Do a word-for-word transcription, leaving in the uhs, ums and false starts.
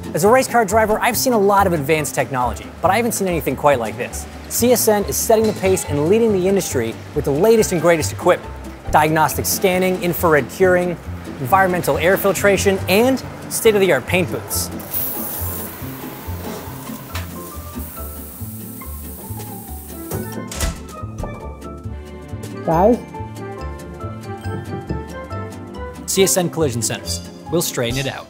As a race car driver, I've seen a lot of advanced technology, but I haven't seen anything quite like this. C S N is setting the pace and leading the industry with the latest and greatest equipment. Diagnostic scanning, infrared curing, environmental air filtration, and state-of-the-art paint booths. Guys? C S N Collision Centres. We'll straighten it out.